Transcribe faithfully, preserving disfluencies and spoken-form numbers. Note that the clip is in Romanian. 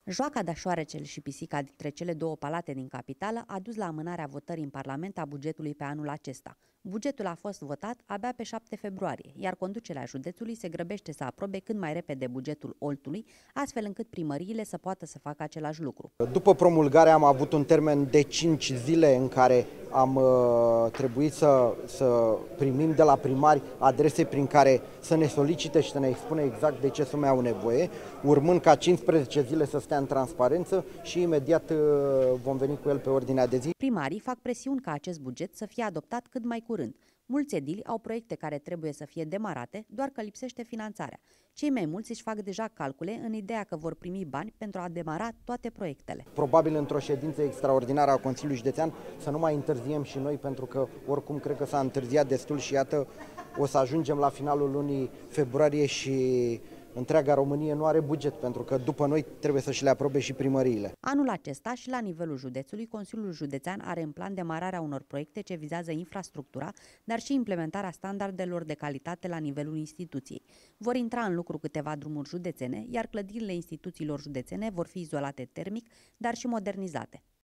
Joaca de șoarecel și pisica dintre cele două palate din capitală a dus la amânarea votării în Parlament a bugetului pe anul acesta. Bugetul a fost votat abia pe șapte februarie, iar conducerea județului se grăbește să aprobe cât mai repede bugetul Oltului, astfel încât primăriile să poată să facă același lucru. După promulgare am avut un termen de cinci zile în care am uh, trebuit să, să primim de la primari adrese prin care să ne solicite și să ne expune exact de ce sume au nevoie, urmând ca cincisprezece zile să stea în transparență și imediat uh, vom veni cu el pe ordinea de zi. Primarii fac presiuni ca acest buget să fie adoptat cât mai curând. Mulți edili au proiecte care trebuie să fie demarate, doar că lipsește finanțarea. Cei mai mulți își fac deja calcule în ideea că vor primi bani pentru a demara toate proiectele. Probabil într-o ședință extraordinară a Consiliului Județean să nu mai întârziem și noi, pentru că oricum cred că s-a întârziat destul și iată o să ajungem la finalul lunii februarie și întreaga Românie nu are buget, pentru că după noi trebuie să și le aprobe și primăriile. Anul acesta și la nivelul județului, Consiliul Județean are în plan demararea unor proiecte ce vizează infrastructura, dar și implementarea standardelor de calitate la nivelul instituției. Vor intra în lucru câteva drumuri județene, iar clădirile instituțiilor județene vor fi izolate termic, dar și modernizate.